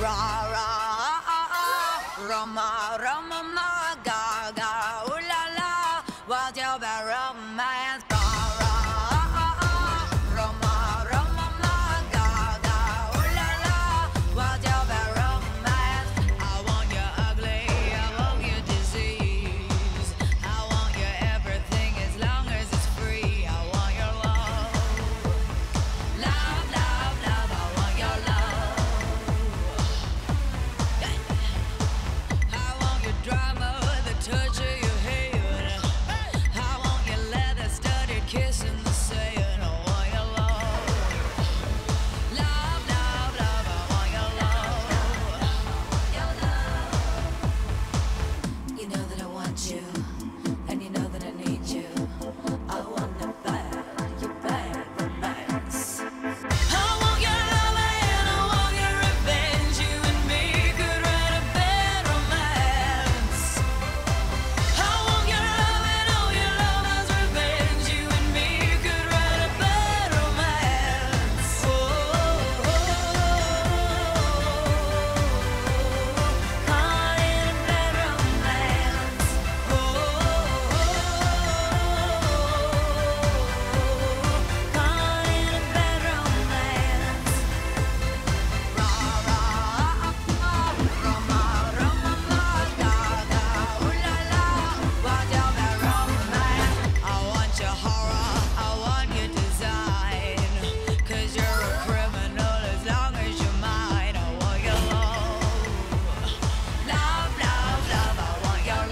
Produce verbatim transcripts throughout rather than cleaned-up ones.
Ra ra Roma Roma ma ga ga ooh la la, what's your bad romance? Ra ra Roma Roma ma ga ga ooh la la, what's your bad romance? I want you ugly, I want you disease, I want you everything as long as it's free. I want your love, love, love, love. I want your love. I want your drama, the touch of your head. I want your leather-studded kiss in the sand. I want your love, love, love, love. I want your love, your love. You know that I want you, and you know that I need you. I want the bad, your bad romance. I want your love and I want your revenge. You and me could write a bad romance. I want your love and all your lovers' revenge. You and me could write a bad romance. Oh, oh, oh, call it a bad romance. Oh, oh, oh, call it a bad romance. Ra ra Roma Roma ma ga ga ooh la la, what's your bad romance? I want your horror, I want your design, 'cause you're a criminal as long as you're mine. I want your love, love, love, love. I want your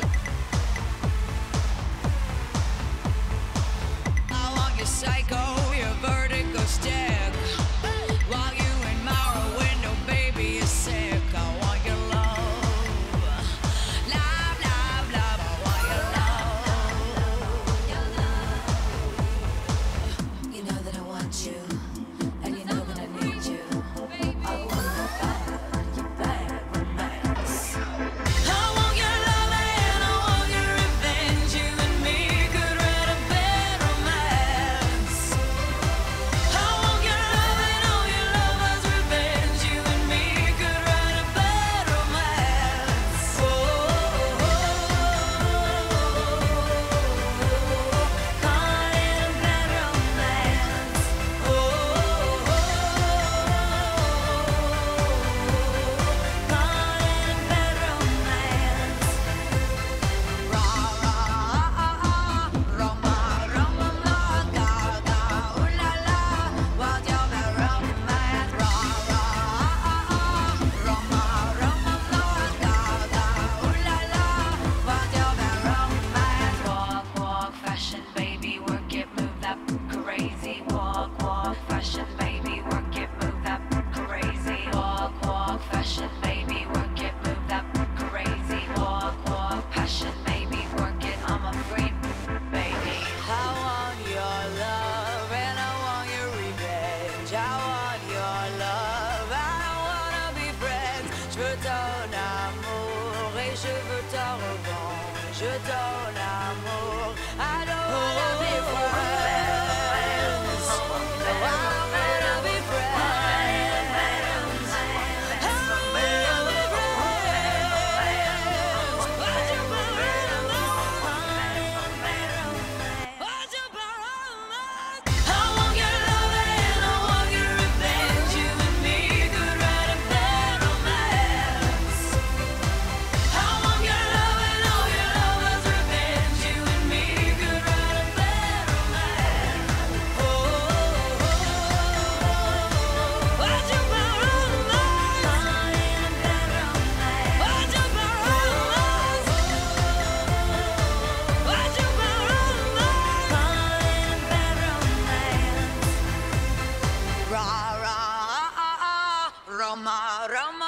I want your psycho, your vertigo stick, while you admire a window, baby, you're sick. I want your love, love, love, love. I want your love, your love. You know that I want you, and you know that I need you. I want the bad, your bad romance. I want your love and I want your revenge. You and me could write a bad romance. I want your love and all your lovers' revenge. You and me could write a bad romance. Oh, oh, oh, call it a bad romance. Oh, oh, oh, call it a bad romance. Ra ra Roma Roma ma ga ga ooh la la, what's your bad romance? Ra ra Roma Roma ma ga ga ooh la la, what's your bad romance? Walk walk fashion baby, work it, move that crazy. Walk walk fashion baby, work it, move that crazy. Walk walk fashion baby, work it, move that crazy. Walk walk passion baby, work it. I'm a free baby. I want your love and I want your revenge. I want your love, I wanna be friends. Je veux ton amour et je veux ta revanche. Je ton amour, I don't wanna be friends. I wanna be friends. I wanna be friends. What's your What's your I want your love and I want your revenge. You and me could write a bad romance. I want your love and all your lovers' revenge. You and me could write a bad romance. Oh, oh, oh, what's your romance? Call it a bad romance. What's your romance? What's your romance? Call it a bad romance. Ra ra Roma Roma